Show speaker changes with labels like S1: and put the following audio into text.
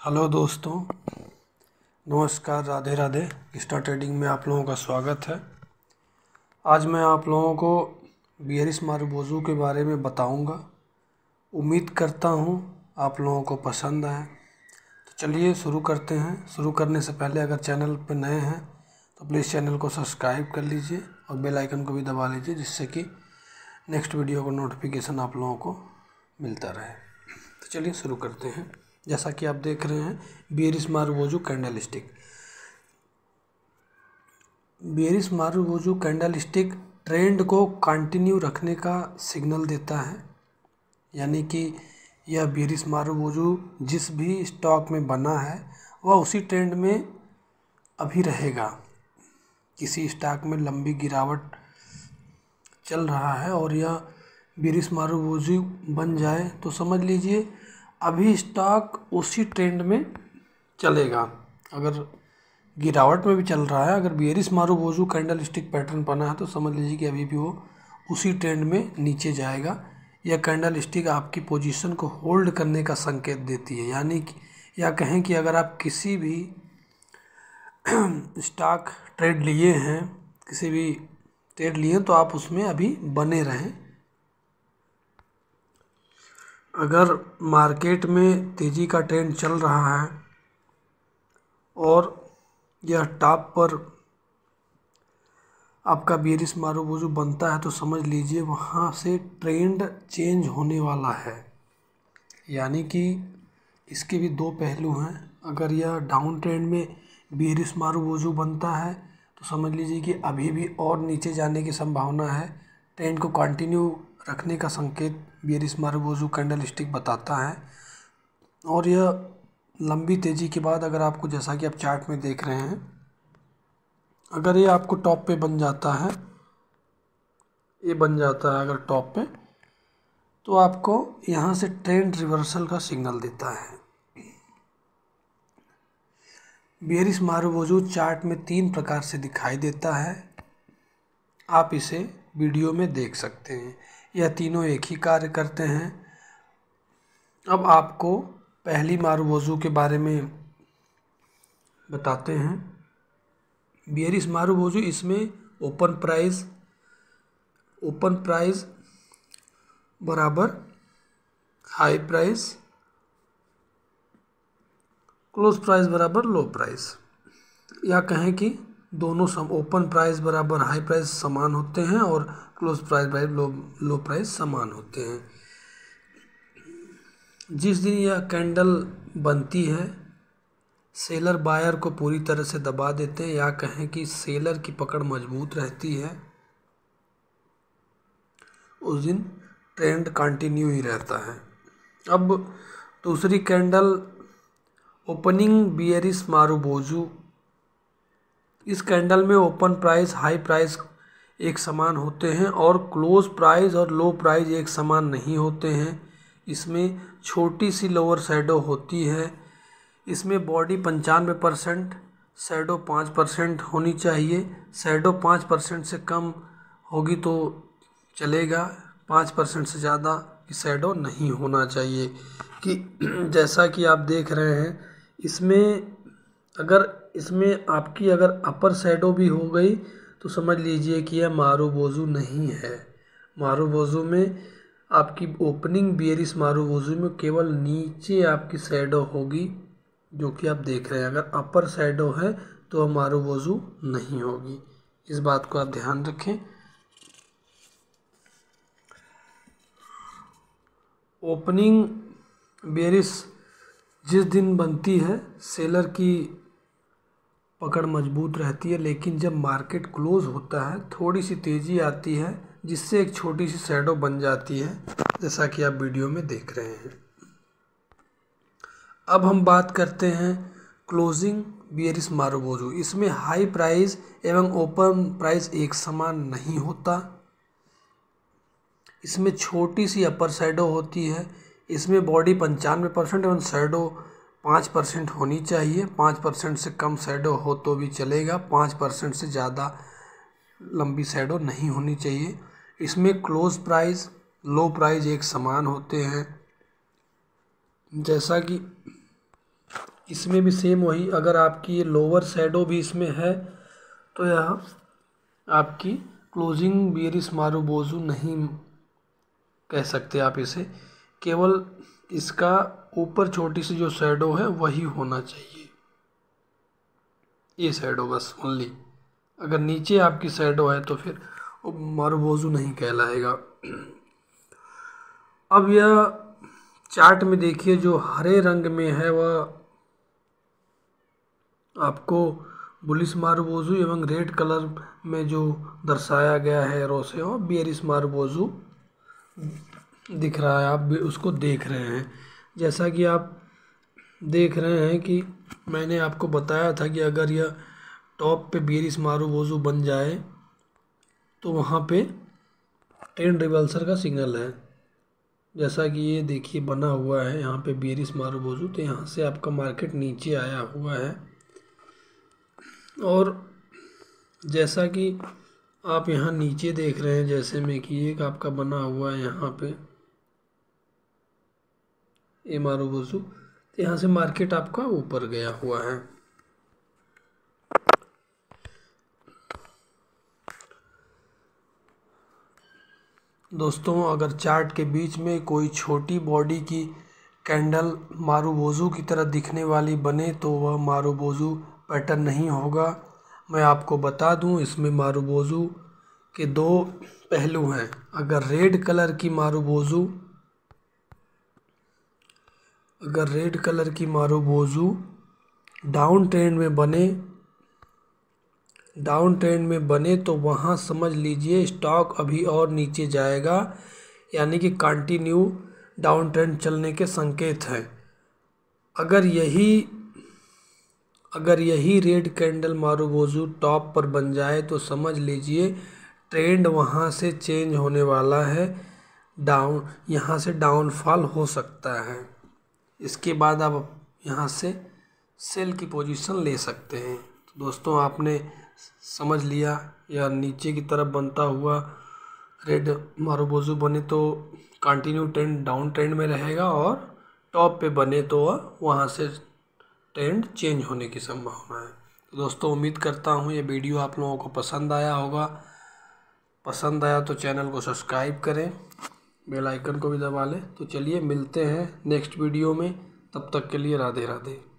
S1: Hello दोस्तों, नमस्कार, Radhe Radhe. Star trading में आप लोगों का स्वागत है। आज मैं आप लोगों को बियरिश मारुबोजू के बारे में बताऊंगा। उम्मीद करता हूं आप लोगों को पसंद आए। तो चलिए शुरू करते हैं। शुरू करने से पहले अगर चैनल पर नए हैं तो प्लीज़ चैनल को सब्सक्राइब कर लीजिए और बेल आइकन को भी दबा लीजिए, जिससे कि नेक्स्ट वीडियो का नोटिफिकेशन आप लोगों को मिलता रहे। तो चलिए शुरू करते हैं। जैसा कि आप देख रहे हैं, bearish marubozu candlestick. Bearish marubozu candlestick trend को कंटिन्यू रखने का सिग्नल देता है, यानी कि यह बियरिश मारुबोजू जिस भी स्टॉक में बना है वह उसी ट्रेंड में अभी रहेगा। किसी स्टॉक में लंबी गिरावट चल रहा है और यह बियरिश मारुबोजू बन जाए तो समझ लीजिए अभी स्टॉक उसी ट्रेंड में चलेगा। अगर गिरावट में भी चल रहा है, अगर bearish marubozu candlestick pattern बना है तो समझ लीजिए कि अभी भी वो उसी ट्रेंड में नीचे जाएगा। यह कैंडल स्टिक आपकी पोजीशन को होल्ड करने का संकेत देती है, यानी कि या कहें कि अगर आप किसी भी स्टॉक ट्रेड लिए हैं, किसी भी ट्रेड लिए तो आप उसमें अभी बने रहें। अगर मार्केट में तेज़ी का ट्रेंड चल रहा है और यह टॉप पर आपका बियरिश मारुबोजू बनता है तो समझ लीजिए वहाँ से ट्रेंड चेंज होने वाला है, यानी कि इसके भी दो पहलू हैं। अगर यह डाउन ट्रेंड में बियरिश मारुबोजू बनता है तो समझ लीजिए कि अभी भी और नीचे जाने की संभावना है। ट्रेंड को कंटिन्यू रखने का संकेत बियरिश मारुबोजू कैंडल स्टिक बताता है। और यह लंबी तेज़ी के बाद, अगर आपको, जैसा कि आप चार्ट में देख रहे हैं, अगर ये आपको टॉप पे बन जाता है, ये बन जाता है अगर टॉप पे, तो आपको यहाँ से ट्रेंड रिवर्सल का सिग्नल देता है। बियरिश मारुबोजू चार्ट में 3 प्रकार से दिखाई देता है। आप इसे वीडियो में देख सकते हैं। यह तीनों एक ही कार्य करते हैं। अब आपको पहली मारुबोजू के बारे में बताते हैं। बियरिश मारुबोजू, इसमें ओपन प्राइस बराबर हाई प्राइस, क्लोज प्राइस बराबर लो प्राइस, या कहें कि दोनों ओपन प्राइस बराबर हाई प्राइस समान होते हैं और क्लोज प्राइस बराबर लो प्राइस समान होते हैं। जिस दिन यह कैंडल बनती है, सेलर बायर को पूरी तरह से दबा देते हैं, या कहें कि सेलर की पकड़ मजबूत रहती है, उस दिन ट्रेंड कंटिन्यू ही रहता है। अब दूसरी कैंडल ओपनिंग बियरिश मारुबोजू। इस कैंडल में ओपन प्राइस, हाई प्राइस एक समान होते हैं और क्लोज प्राइस और लो प्राइस एक समान नहीं होते हैं। इसमें छोटी सी लोअर शैडो होती है। इसमें बॉडी 95%, शैडो 5% होनी चाहिए। शैडो 5% से कम होगी तो चलेगा, 5% से ज़्यादा की शैडो नहीं होना चाहिए। कि जैसा कि आप देख रहे हैं, इसमें आपकी अगर अपर शैडो भी हो गई तो समझ लीजिए कि यह मारुबोजू नहीं है। मारुबोजू में आपकी ओपनिंग बियरिश मारुबोजू में केवल नीचे आपकी शैडो होगी, जो कि आप देख रहे हैं। अगर अपर शैडो है तो वह मारुबोजू नहीं होगी। इस बात को आप ध्यान रखें। ओपनिंग बियरिश जिस दिन बनती है, सेलर की पकड़ मजबूत रहती है, लेकिन जब मार्केट क्लोज होता है थोड़ी सी तेज़ी आती है, जिससे एक छोटी सी शैडो बन जाती है, जैसा कि आप वीडियो में देख रहे हैं। अब हम बात करते हैं क्लोजिंग बियरिश मारुबोजू। इसमें हाई प्राइस एवं ओपन प्राइस एक समान नहीं होता। इसमें छोटी सी अपर शैडो होती है। इसमें बॉडी 95% एवं शैडो 5% होनी चाहिए। 5% से कम शैडो हो तो भी चलेगा, 5% से ज़्यादा लंबी शैडो नहीं होनी चाहिए। इसमें क्लोज प्राइस, लो प्राइस एक समान होते हैं। जैसा कि इसमें भी सेम वही, अगर आपकी ये लोअर शैडो भी इसमें है तो यह आपकी क्लोजिंग बेयरिश मारुबोजू नहीं कह सकते आप इसे, केवल इसका ऊपर छोटी सी जो शैडो है वही होना चाहिए, ये शैडो बस ओनली। अगर नीचे आपकी शैडो है तो फिर वो मारुबोजू नहीं कहलाएगा। अब यह चार्ट में देखिए जो हरे रंग में है वह आपको बुलिश मारुबोजू एवं रेड कलर में जो दर्शाया गया है एरो से वो बेयरिश मारुबोजू दिख रहा है, आप भी उसको देख रहे हैं। जैसा कि आप देख रहे हैं कि मैंने आपको बताया था कि अगर यह टॉप पे बेयरिश मारुबोजू बन जाए तो वहाँ पे ट्रेंड रिवर्सल का सिग्नल है। जैसा कि ये देखिए बना हुआ है यहाँ पे बेयरिश मारुबोजू, तो यहाँ से आपका मार्केट नीचे आया हुआ है। और जैसा कि आप यहाँ नीचे देख रहे हैं, जैसे में कि एक आपका बना हुआ है यहाँ पे ये मारुबोजू, तो यहाँ से मार्केट आपका ऊपर गया हुआ है। दोस्तों अगर चार्ट के बीच में कोई छोटी बॉडी की कैंडल मारुबोजू की तरह दिखने वाली बने तो वह मारुबोजू पैटर्न नहीं होगा। मैं आपको बता दूं, इसमें मारुबोजू के दो पहलू हैं। अगर रेड कलर की मारुबोजू डाउन ट्रेंड में बने तो वहाँ समझ लीजिए स्टॉक अभी और नीचे जाएगा, यानी कि कंटिन्यू डाउन ट्रेंड चलने के संकेत हैं। अगर यही रेड कैंडल मारुबोजू टॉप पर बन जाए तो समझ लीजिए ट्रेंड वहाँ से चेंज होने वाला है, यहाँ से डाउनफॉल हो सकता है। इसके बाद आप यहाँ से सेल की पोजीशन ले सकते हैं। तो दोस्तों आपने समझ लिया, या नीचे की तरफ बनता हुआ रेड मारुबोजू बने तो कंटिन्यू ट्रेंड डाउन ट्रेंड में रहेगा, और टॉप पे बने तो वहाँ से ट्रेंड चेंज होने की संभावना है। तो दोस्तों उम्मीद करता हूँ ये वीडियो आप लोगों को पसंद आया होगा। पसंद आया तो चैनल को सब्सक्राइब करें, बेल आइकन को भी दबा लें। तो चलिए मिलते हैं नेक्स्ट वीडियो में, तब तक के लिए राधे राधे।